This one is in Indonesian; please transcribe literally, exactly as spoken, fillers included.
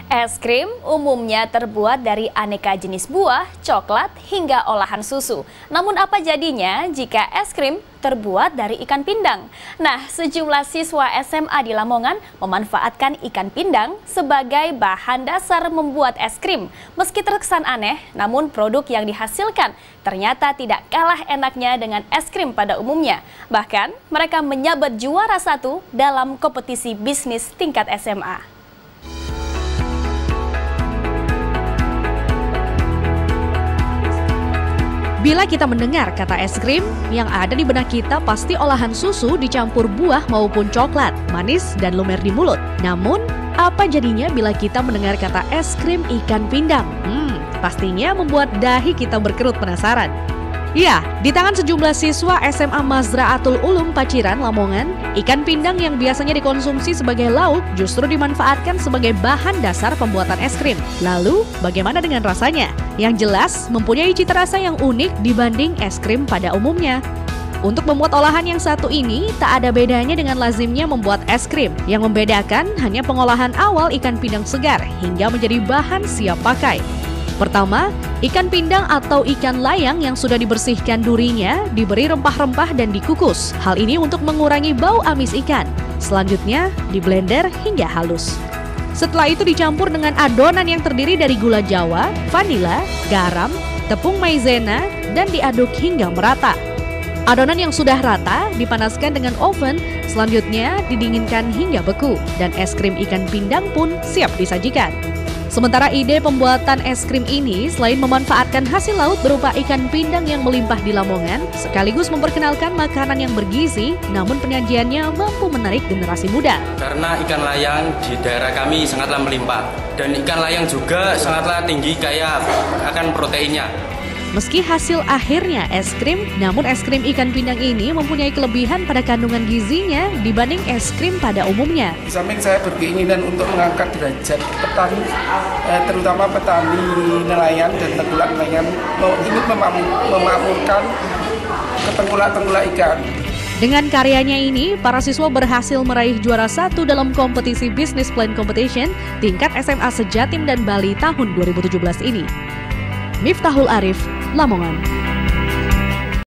Es krim umumnya terbuat dari aneka jenis buah, coklat, hingga olahan susu. Namun apa jadinya jika es krim terbuat dari ikan pindang? Nah, sejumlah siswa S M A di Lamongan memanfaatkan ikan pindang sebagai bahan dasar membuat es krim. Meski terkesan aneh, namun produk yang dihasilkan ternyata tidak kalah enaknya dengan es krim pada umumnya. Bahkan, mereka menyabet juara satu dalam kompetisi bisnis tingkat S M A. Bila kita mendengar kata es krim, yang ada di benak kita pasti olahan susu dicampur buah maupun coklat, manis dan lumer di mulut. Namun, apa jadinya bila kita mendengar kata es krim ikan pindang? Hmm, pastinya membuat dahi kita berkerut penasaran. Ya, di tangan sejumlah siswa S M A Mazraatul Ulum Paciran, Lamongan, ikan pindang yang biasanya dikonsumsi sebagai lauk justru dimanfaatkan sebagai bahan dasar pembuatan es krim. Lalu, bagaimana dengan rasanya? Yang jelas, mempunyai cita rasa yang unik dibanding es krim pada umumnya. Untuk membuat olahan yang satu ini, tak ada bedanya dengan lazimnya membuat es krim. Yang membedakan hanya pengolahan awal ikan pindang segar hingga menjadi bahan siap pakai. Pertama, ikan pindang atau ikan layang yang sudah dibersihkan durinya diberi rempah-rempah dan dikukus. Hal ini untuk mengurangi bau amis ikan. Selanjutnya, diblender hingga halus. Setelah itu dicampur dengan adonan yang terdiri dari gula jawa, vanila, garam, tepung maizena, dan diaduk hingga merata. Adonan yang sudah rata dipanaskan dengan oven, selanjutnya didinginkan hingga beku, dan es krim ikan pindang pun siap disajikan. Sementara ide pembuatan es krim ini selain memanfaatkan hasil laut berupa ikan pindang yang melimpah di Lamongan, sekaligus memperkenalkan makanan yang bergizi, namun penyajiannya mampu menarik generasi muda. Karena ikan layang di daerah kami sangatlah melimpah, dan ikan layang juga sangatlah tinggi kaya akan proteinnya. Meski hasil akhirnya es krim, namun es krim ikan pindang ini mempunyai kelebihan pada kandungan gizinya dibanding es krim pada umumnya. Di samping saya berkeinginan untuk mengangkat derajat petani, eh, terutama petani nelayan dan tengkulak nelayan, ingin memakmurkan ketengkulak-tengkulak ikan. Dengan karyanya ini, para siswa berhasil meraih juara satu dalam kompetisi Business Plan Competition tingkat S M A Sejatim dan Bali tahun dua ribu tujuh belas ini. Miftahul Arif, Lamongan.